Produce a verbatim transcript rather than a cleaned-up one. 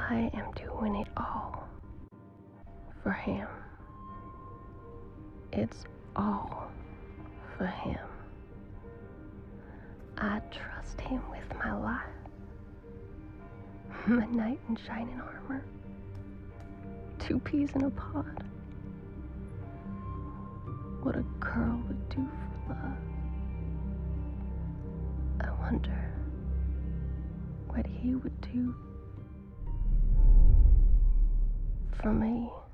I am doing it all for him. It's all for him. I trust him with my life, my knight in shining armor, two peas in a pod. What a girl would do for love. I wonder what he would do for me.